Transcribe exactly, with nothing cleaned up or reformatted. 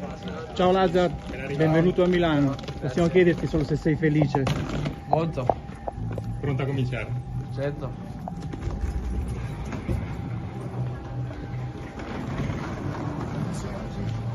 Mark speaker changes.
Speaker 1: Ciao Lazar, benvenuto a Milano. Possiamo chiederti solo se sei felice?
Speaker 2: Molto.
Speaker 3: Pronto a cominciare?
Speaker 2: Certo.